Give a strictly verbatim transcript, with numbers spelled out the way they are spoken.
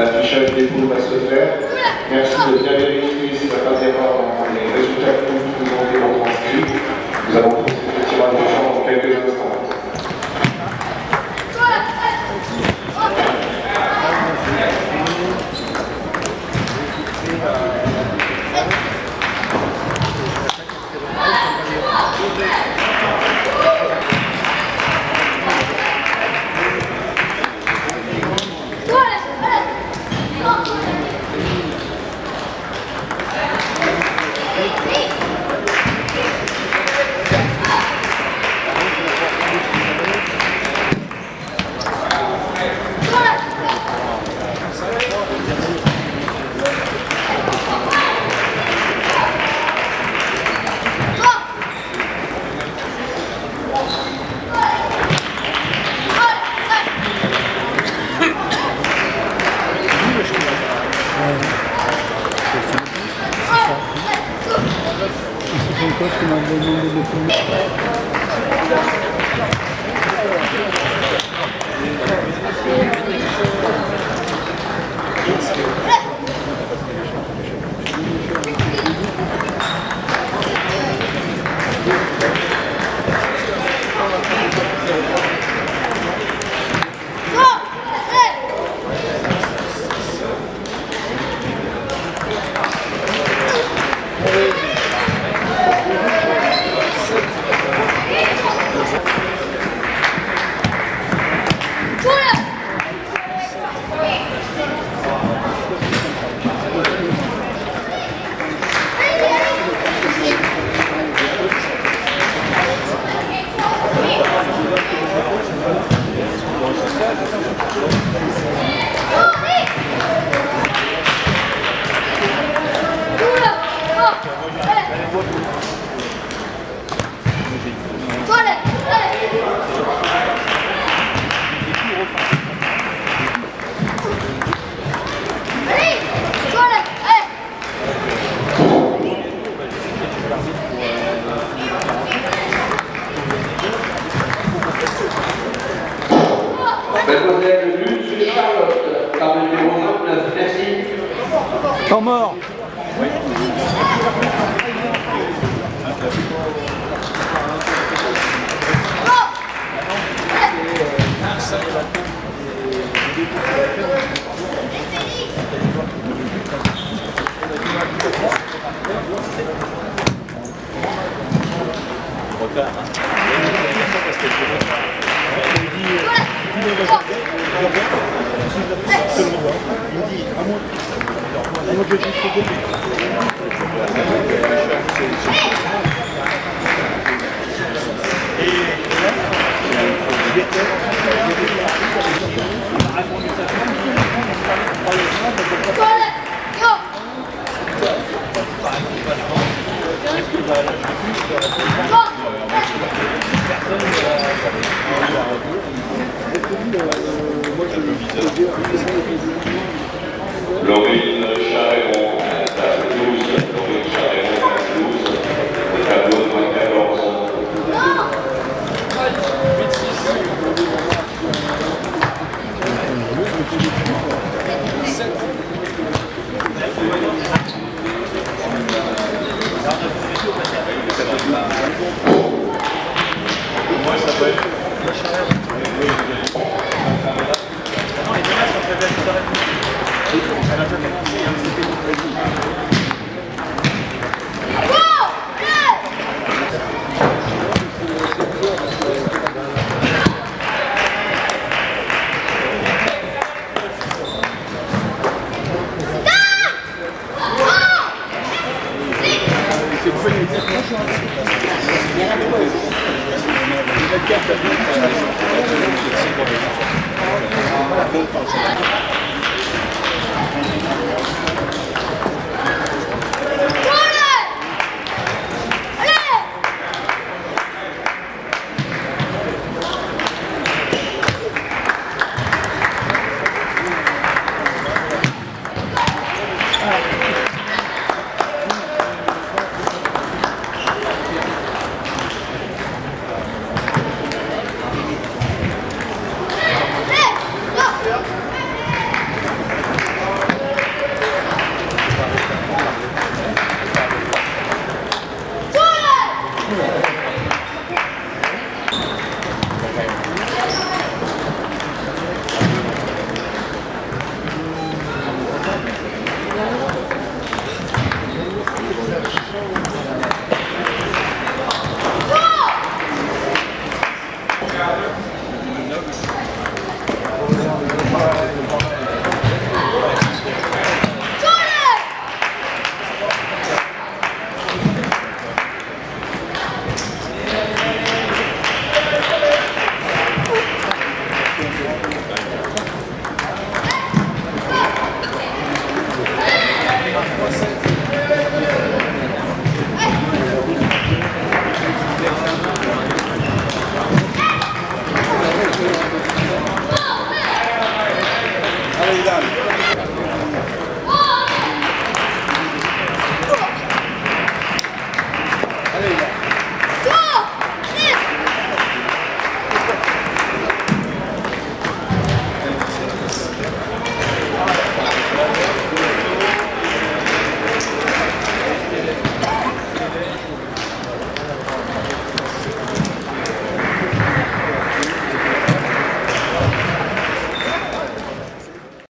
l'affichage des poules va se faire. Merci de bien vérifier s'il n'y a pas d'erreur dans les résultats que vous nous demandez votre inscrit. Nous allons procéder au tirage au sort dans quelques instants. C'est une coach qui m'a demandé de le filmer. Mademoiselle Luce Charlotte, par le numéro vingt-neuf, merci. Temps mort. Laurine Charéron, table douze, Laurine Charéron, table douze, le tableau de moins quatorze. Moi, ça peut être la chaleur. Non, les deux matchs sont très bien. Elle a déjà commencé, hein, c'était tout prévu. Vidal.